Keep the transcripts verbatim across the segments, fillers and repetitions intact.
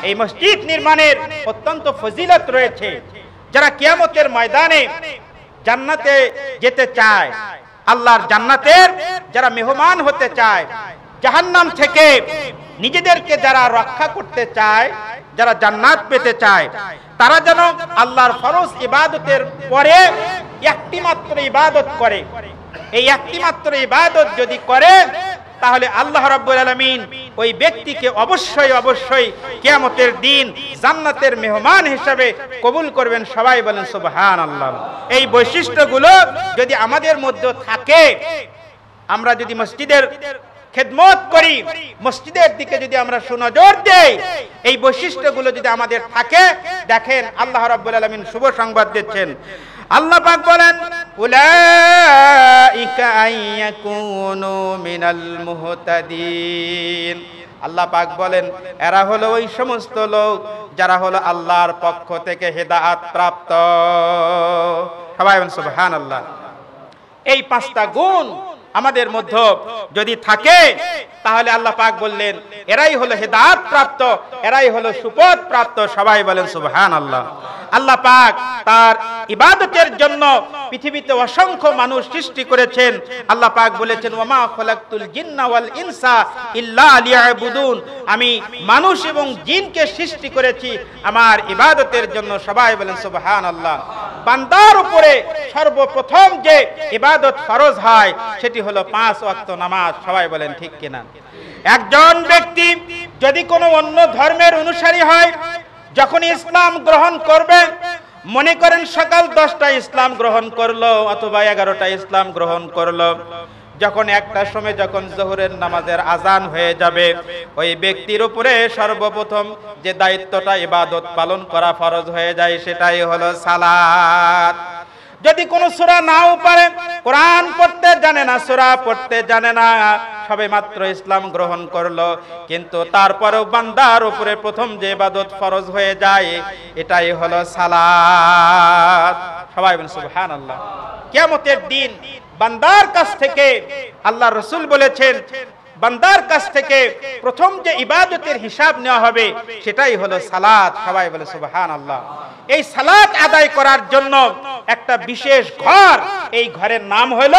এই মসজিদ নির্মাণের অত্যন্ত ফজিলত রয়েছে। যারা কিয়ামতের ময়দানে জান্নাতে যেতে চায়, আল্লাহর জান্নাতের যারা মেহমান হতে চায়, জাহান্নাম থেকে নিজেদেরকে যারা রক্ষা করতে চায়, যারা জান্নাত পেতে চায়, তারা যেন আল্লাহর ফরজ ইবাদতের পরে একটি মাত্র ইবাদত করে। এই একটি মাত্র ইবাদত যদি করে তাহলে আল্লাহ রাব্বুল আলামিন ওই ব্যক্তিকে অবশ্যই অবশ্যই কিয়ামতের দিন জান্নাতের মেহমান হিসেবে কবুল করবেন। সবাই বলেন সুবহানাল্লাহ। এই বৈশিষ্ট্যগুলো যদি আমাদের মধ্যে থাকে, আমরা যদি মসজিদের খেদমত করি, মসজিদের দিকে যদি আমরা সুনজর দেই, এই বৈশিষ্ট্যগুলো যদি আমাদের থাকে, দেখেন আল্লাহ রাব্বুল আলামিন শুভ সংবাদ দিচ্ছেন। আল্লাহ পাক বলেন উলাইকা আইয়াকুনু মিনাল মুহতাদিন। আল্লাহ পাক বলেন এরা হলো ওই সমস্ত লোক যারা হলো আল্লাহর পক্ষ থেকে হেদায়েত প্রাপ্ত। সবাই বলেন সুবহানাল্লাহ। এই পাঁচটা গুণ আমাদের মধ্যে যদি থাকে তাহলে আল্লাহ পাক বললেন এরাই হলো হেদায়েত প্রাপ্ত, এরাই হলো সুপথ প্রাপ্ত। সবাই বলেন সুবহানাল্লাহ। আল্লাহ পাক তার ইবাদতের জন্য পৃথিবীতে অসংখ্য মানুষ সৃষ্টি করেছেন। আল্লাহ পাক বলেছেন ওয়ামা খালাকতুল জিন্না ওয়াল ইনসা ইল্লা লিয়াবুদুন, আমি মানুষ এবং জিনকে সৃষ্টি করেছি আমার ইবাদতের জন্য। সবাই বলেন সুবহানাল্লাহ। বান্দার উপরে সর্বপ্রথম যে ইবাদত ফরজ হয় সেটি হলো পাঁচ ওয়াক্ত নামাজ। সবাই বলেন ঠিক কিনা? একজন ব্যক্তি যদি কোনো অন্য ধর্মের অনুসারী হয়, যখন ইসলাম গ্রহণ করবে, মনে করেন সকাল দশটা ইসলাম গ্রহণ করলো অথবা এগারোটা ইসলাম গ্রহণ করলো, যখন একটা সময় যখন জোহরের নামাজের আজান হয়ে যাবে, ওই ব্যক্তির উপরে সর্বপ্রথম যে দায়িত্বটা ইবাদত পালন করা ফরজ হয়ে যায় সেটাই হলো সালাত। যদি কোনো সূরা নাও পারে, কোরআন পড়তে জানে না, সূরা পড়তে জানে না, সবে মাত্র ইসলাম গ্রহণ করলো, কিন্তু তারপরেও বান্দার উপরে প্রথম যে ইবাদত ফরজ হয়ে যায় এটাই হলো সালাত। সবাই বলেন সুবহানাল্লাহ। কিয়ামতের দিন বান্দার কাছ থেকে আল্লাহ রাসূল বলেছেন বান্দার কাছ থেকে প্রথম যে ইবাদতের হিসাব নেওয়া হবে সেটাই হলো সালাত। সবাই বলে সুবহানাল্লাহ। এই সালাত আদায় করার জন্য একটা বিশেষ ঘর, এই ঘরের নাম হলো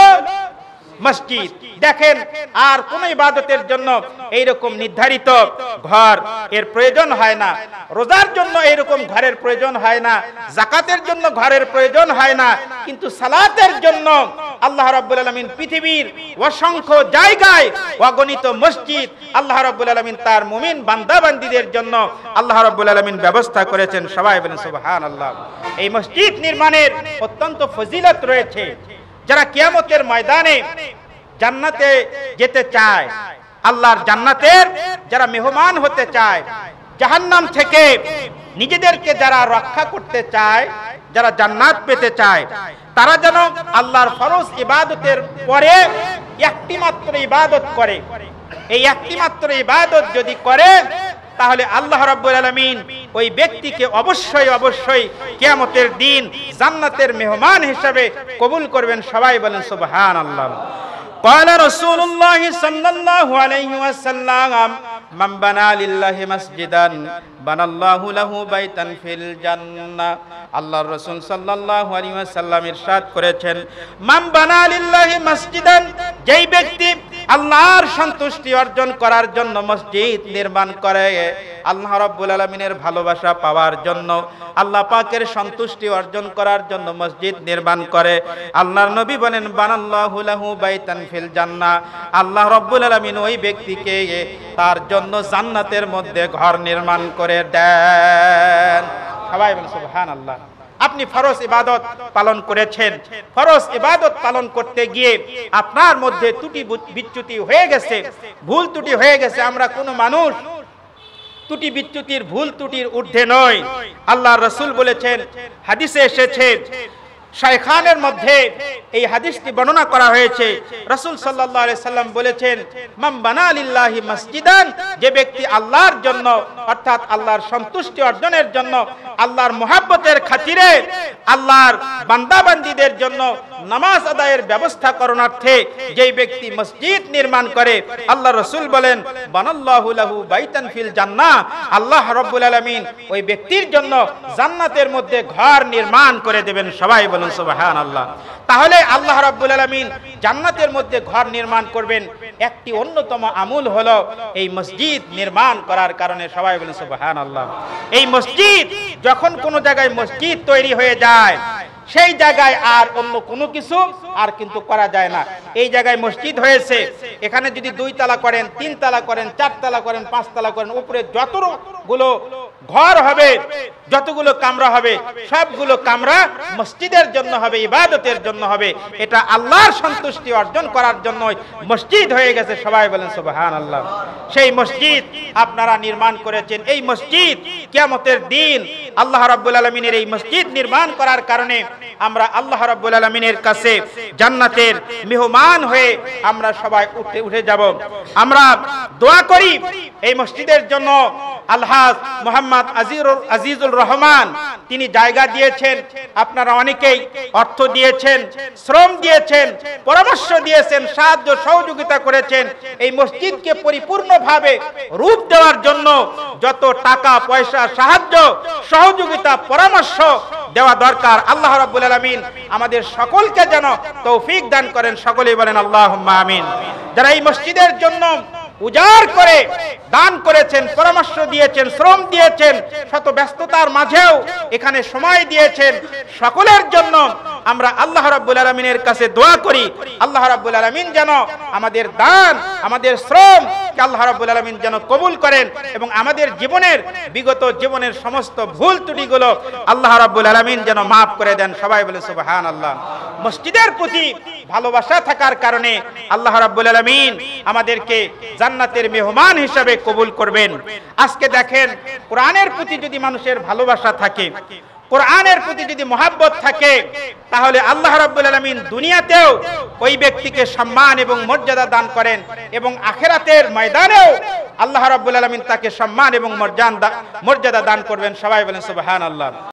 মসজিদ। দেখেন আর কোন ইবাদতের জন্য এইরকম নির্ধারিত ঘর এর প্রয়োজন হয় না, রোজার জন্য এইরকম ঘরের প্রয়োজন হয় না, যাকাতের জন্য ঘরের প্রয়োজন হয় না, কিন্তু সালাতের জন্য আল্লাহ রাব্বুল আলামিন পৃথিবীর অসংখ্য জায়গায় অগণিত মসজিদ আল্লাহ রাব্বুল আলামিন তার মুমিন বান্দা বান্দীদের জন্য আল্লাহ রাব্বুল আলামিন ব্যবস্থা করেছেন। সবাই বলেন সুবহানাল্লাহ। এই মসজিদ নির্মাণের অত্যন্ত ফজিলত রয়েছে। যারা কিয়ামতের ময়দানে জান্নাতে যেতে চায়, আল্লাহর জান্নাতের যারা মেহমান হতে চায়, জাহান্নাম থেকে নিজেদেরকে যারা রক্ষা করতে চায়, যারা জান্নাত পেতে চায়, তারা যেন আল্লাহর ফরজ ইবাদতের পরে একটি মাত্র ইবাদত করে। এই একটি মাত্র ইবাদত যদি করে তাহলে আল্লাহ রাব্বুল আলামিন ওই ব্যক্তিকে অবশ্যই অবশ্যই কিয়ামতের দিন জান্নাতের মেহমান হিসেবে কবুল করবেন। সবাই বলেন সুবহানাল্লাহ। قال رسول الله صلى الله عليه وسلم من بنى لله مسجدا بنى الله له بيتا في الجنة। আল্লাহর রাসূল সাল্লাল্লাহু আলাইহি ওয়াসাল্লাম ইরশাদ করেছেন মান বানা লিল্লাহি মাসজিদান, যেই ব্যক্তি আল্লাহর সন্তুষ্টি অর্জন করার জন্য মসজিদ নির্মাণ করে, আল্লাহ রাব্বুল আলামিনের ভালোবাসা পাওয়ার জন্য, আল্লাহ পাকের সন্তুষ্টি অর্জন করার জন্য মসজিদ নির্মাণ করে, আল্লাহর নবী বলেন বানাল্লাহু লাহু বাইতান ফিল জান্নাহ, আল্লাহ রাব্বুল আলামিন ওই ব্যক্তিকে তার জন্য জান্নাতের মধ্যে ঘর নির্মাণ করে দেন। সবাই বলেন সুবহানাল্লাহ। আপনি ফরজ ইবাদত পালন করেছেন, ফরজ ইবাদত পালন করতে গিয়ে আপনার মধ্যে ত্রুটি বিচ্যুতি হয়ে গেছে, ভুল ত্রুটি হয়ে গেছে। আমরা কোনো মানুষ ত্রুটি বিচ্যুতির ভুল ত্রুটির ঊর্ধ্বে নয়। আল্লাহর রাসূল বলেছেন, হাদিসে এসেছে, শাইখানের মধ্যে এই হাদিসটি বর্ণনা করা হয়েছে, রাসূল সাল্লাল্লাহু আলাইহি সাল্লাম বলেছেন মান বানা লিল্লাহি মাসজিদান, যে ব্যক্তি আল্লাহর জন্য অর্থাৎ আল্লাহর সন্তুষ্টি অর্জনের জন্য, আল্লাহর মহব্বতের খাতিরে, আল্লাহর বান্দা বান্দীদের জন্য নামাজ আদায়ের ব্যবস্থা করণার্থে যেই ব্যক্তি মসজিদ নির্মাণ করে, আল্লাহ রাসূল বলেন বানাল্লাহু লাহু বাইতান ফিল জান্নাহ, আল্লাহ রাব্বুল আলামিন ওই ব্যক্তির জন্য জান্নাতের মধ্যে ঘর নির্মাণ করে দেবেন। সবাই বলুন সুবহানাল্লাহ। তাহলে আল্লাহ রাব্বুল আলামিন জান্নাতের মধ্যে ঘর নির্মাণ করবেন, একটি অন্যতম আমল হলো এই মসজিদ নির্মাণ করার কারণে। সবাই বলুন সুবহানাল্লাহ। এই মসজিদ যখন কোনো জায়গায় মসজিদ তৈরি হয়ে যায়, সেই জায়গায় আর অন্য কোনো কিছু আর কিন্তু করা যায় না। এই জায়গায় মসজিদ হয়েছে, এখানে যদি দুই তালা করেন, তিন তালা করেন, চার তালা করেন, পাঁচ তালা করেন, উপরে যতগুলো ঘর হবে, যতগুলো কামরা হবে, সবগুলো কামরা মসজিদের জন্য হবে, ইবাদতের জন্য হবে। এটা আল্লাহর সন্তুষ্টি অর্জন করার জন্য মসজিদ হয়ে গেছে। সবাই বলেন সুবহানাল্লাহ। সেই মসজিদ আপনারা নির্মাণ করেছেন। এই মসজিদ কিয়ামতের দিন আল্লাহ রাব্বুল আলামিনের এই মসজিদ নির্মাণ করার কারণে আমরা আল্লাহ রাব্বুল আলামিনের কাছে জান্নাতের মেহমান হয়ে আমরা সবাই উঠে উঠে যাব। আমরা দোয়া করি এই মসজিদের জন্য। আলহাজ মোহাম্মদ আজিজুর আজিজুল রহমান তিনি জায়গা দিয়েছেন, আপনারা অনেকেই অর্থ দিয়েছেন, শ্রম দিয়েছেন, পরামর্শ দিয়েছেন, সাহায্য সহযোগিতা করেছেন। এই মসজিদকে পরিপূর্ণভাবে রূপ দেওয়ার জন্য যত টাকা পয়সা, সাহায্য সহযোগিতা, পরামর্শ দেওয়া দরকার, আল্লাহ রাব্বুল আলামিন আমাদের সকলকে যেন তৌফিক দান করেন। সকলেই বলেন আল্লাহুম্মা আমিন। যারা এই মসজিদের জন্য উজাড় করে দান করেছেন, পরামর্শ দিয়েছেন, শ্রম দিয়েছেন, শত ব্যস্ততার মাঝেও এখানে সময় দিয়েছেন, সকলের জন্য আমরা আল্লাহ রাব্বুল আলামিনের কাছে দোয়া করি। আল্লাহ রাব্বুল আলামিন যেন আমাদের দান, আমাদের শ্রম আল্লাহ রাব্বুল আলামিন যেন কবুল করেন এবং আমাদের জীবনের বিগত জীবনের সমস্ত ভুল ত্রুটিগুলো আল্লাহ রাব্বুল আলামিন যেন মাফ করে দেন। সবাই বলে সুবহানাল্লাহ। মসজিদের প্রতি ভালোবাসা থাকার কারণে আল্লাহ রাব্বুল আলামিন আমাদেরকে জান্নাতের মেহমান হিসাবে কবুল করবেন। আজকে দেখেন, কোরআনের প্রতি যদি মানুষের ভালোবাসা থাকে, কোরআনের প্রতি যদি মহাব্বত থাকে, তাহলে আল্লাহ রাব্বুল আলামিন দুনিয়াতেও ওই ব্যক্তিকে সম্মান এবং মর্যাদা দান করেন এবং আখিরাতের ময়দানেও আল্লাহ রাব্বুল আলামিন তাকে সম্মান এবং মর্যাদা দান করবেন। সবাই বলেন সুবহানাল্লাহ।